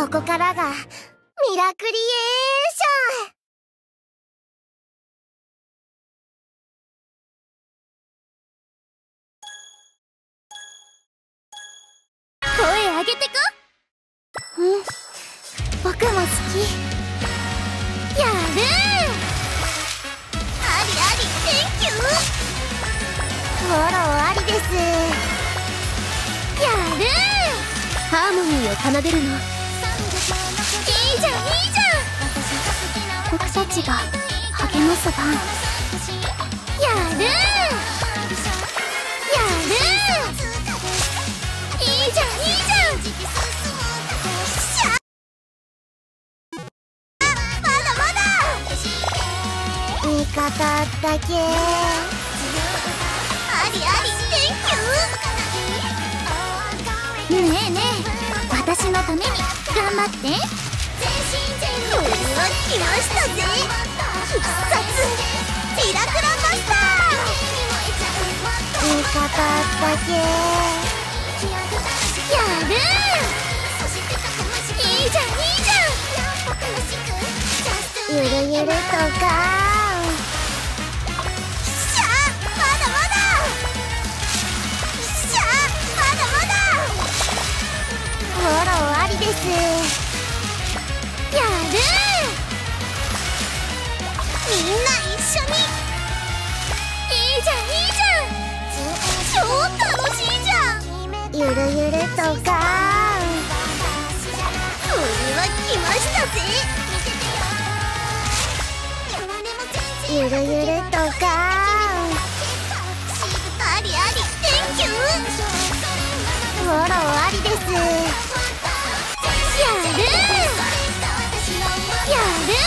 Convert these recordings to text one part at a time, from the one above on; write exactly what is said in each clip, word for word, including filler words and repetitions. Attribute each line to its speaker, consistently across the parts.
Speaker 1: ここからがミラクリエーション。声上げてこ。うん、僕も好き。やるー。ありあり、センキュー。フォローありです。やるー。ハーモニーを奏でるの。いいじゃんいいじゃん。僕たちが励ます番。やるー。やるー。いいじゃんいいじゃん。しゃあ、まだまだ。味方だけ。ありあり、センキュー。ねえねえ、私のために頑張って。これは来ましたぜ。必殺ミラクロマスター。味方だけ。やるー。いいじゃんいいじゃん。ゆるゆるとか。しゃあ、まだまだ。しゃあ、まだまだ。フォローありです。やるー。みんな一緒に。いいじゃんいいじゃん。超楽しいじゃん。ゆるゆるとか。これは来ましたぜ。ゆるゆるとか。ありあり、センキュー。フォローありです。やるー。やるー。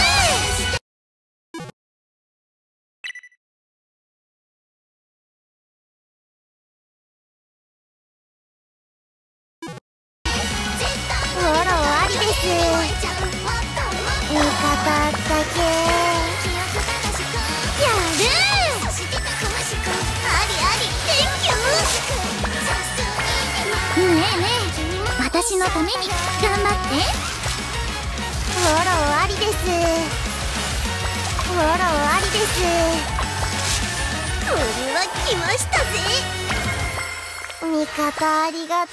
Speaker 1: フォローありです。味方だけ。やるー。ありあり、センキュー。ねえねえ、私のために頑張って。フォローありです。フォローありです。これは来ましたぜ。味方ありがて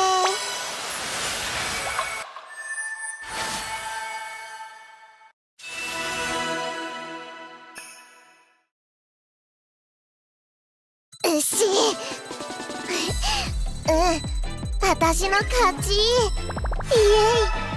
Speaker 1: ー。うっしー。うん、私の勝ち。イエイ。